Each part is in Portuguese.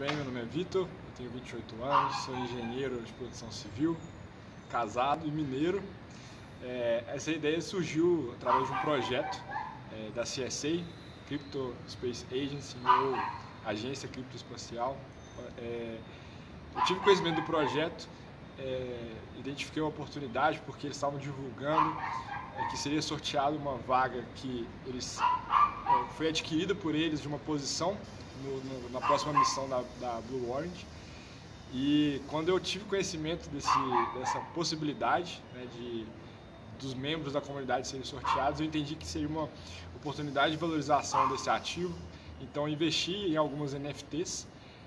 bem? Meu nome é Vitor, eu tenho 28 anos, sou engenheiro de produção civil, casado e mineiro. Essa ideia surgiu através de um projeto da CSA, Crypto Space Agency, ou Agência Criptoespacial. Eu tive conhecimento do projeto, identifiquei uma oportunidade porque eles estavam divulgando que seria sorteado uma vaga que foi adquirida por eles de uma posição na próxima missão da Blue Origin. E quando eu tive conhecimento dessa possibilidade, né, dos membros da comunidade serem sorteados, eu entendi que seria uma oportunidade de valorização desse ativo. Então investi em algumas NFTs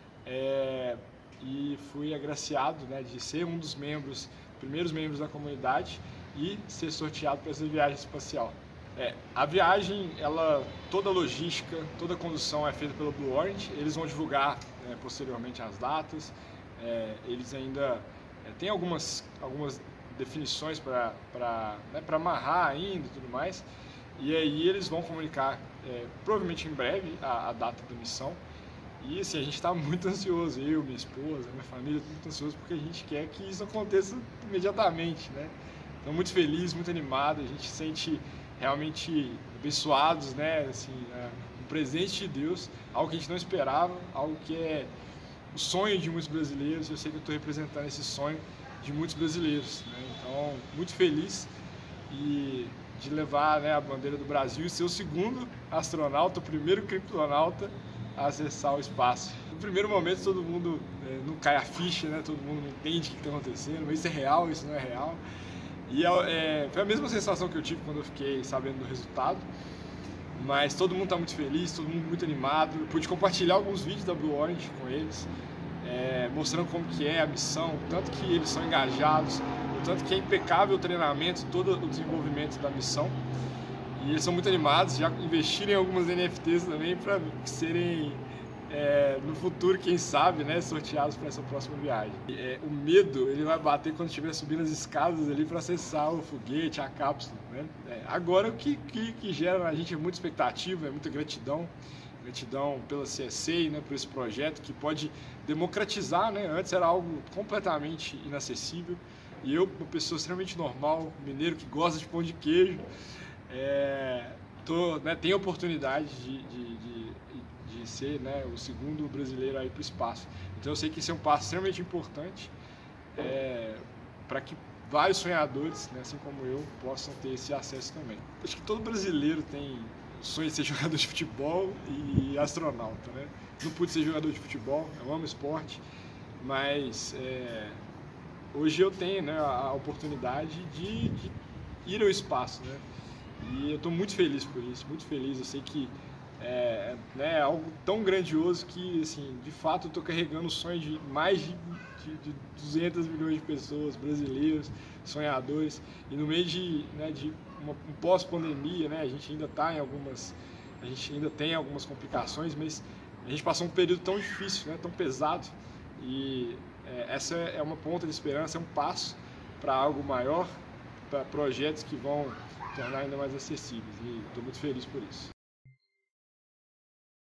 e fui agraciado, né, de ser um dos primeiros membros da comunidade e ser sorteado para essa viagem espacial. A viagem, toda a logística, toda a condução é feita pela Blue Origin. Eles vão divulgar posteriormente as datas. Eles ainda têm algumas definições para amarrar ainda e tudo mais. E aí eles vão comunicar, provavelmente em breve, a data da missão. E assim, a gente está muito ansioso, eu, minha esposa, minha família, muito ansioso, porque a gente quer que isso aconteça imediatamente, né? Então, muito feliz, muito animado, a gente se sente realmente abençoados, né? Assim, um presente de Deus, algo que a gente não esperava, algo que é o sonho de muitos brasileiros. Eu sei que eu estou representando esse sonho de muitos brasileiros, né? Então, muito feliz de levar, né, a bandeira do Brasil e ser o segundo astronauta, o primeiro criptonauta a acessar o espaço. No primeiro momento todo mundo não cai a ficha, né? Todo mundo não entende o que está acontecendo, mas isso é real, isso não é real. E foi a mesma sensação que eu tive quando eu fiquei sabendo do resultado, mas todo mundo está muito feliz, todo mundo muito animado. Eu pude compartilhar alguns vídeos da Blue Origin com eles, mostrando como que é a missão, o tanto que eles são engajados, o tanto que é impecável o treinamento, todo o desenvolvimento da missão. E eles são muito animados, já investiram em algumas NFTs também para serem, no futuro, quem sabe, né, sorteados para essa próxima viagem. O medo ele vai bater quando estiver subindo as escadas ali para acessar o foguete, a cápsula, né? Agora o que gera na gente é muita expectativa, é muita gratidão pela CSA, né, por esse projeto que pode democratizar, né? Antes era algo completamente inacessível e eu, uma pessoa extremamente normal, mineiro que gosta de pão de queijo, tenho a oportunidade de ser, né, o segundo brasileiro a ir para o espaço. Então eu sei que isso é um passo extremamente importante para que vários sonhadores, né, assim como eu, possam ter esse acesso também. Acho que todo brasileiro tem o sonho de ser jogador de futebol e astronauta, né? Não pude ser jogador de futebol, eu amo esporte, mas hoje eu tenho, né, a oportunidade de ir ao espaço, né? E eu estou muito feliz por isso, muito feliz. Eu sei que é algo tão grandioso que, assim, de fato, eu estou carregando o sonho de mais de 200 milhões de pessoas, brasileiros, sonhadores. E no meio de um pós-pandemia, né, a gente ainda tem algumas complicações, mas a gente passou um período tão difícil, né, tão pesado. E essa é uma ponta de esperança, é um passo para algo maior, para projetos que vão tornar ainda mais acessíveis, e estou muito feliz por isso.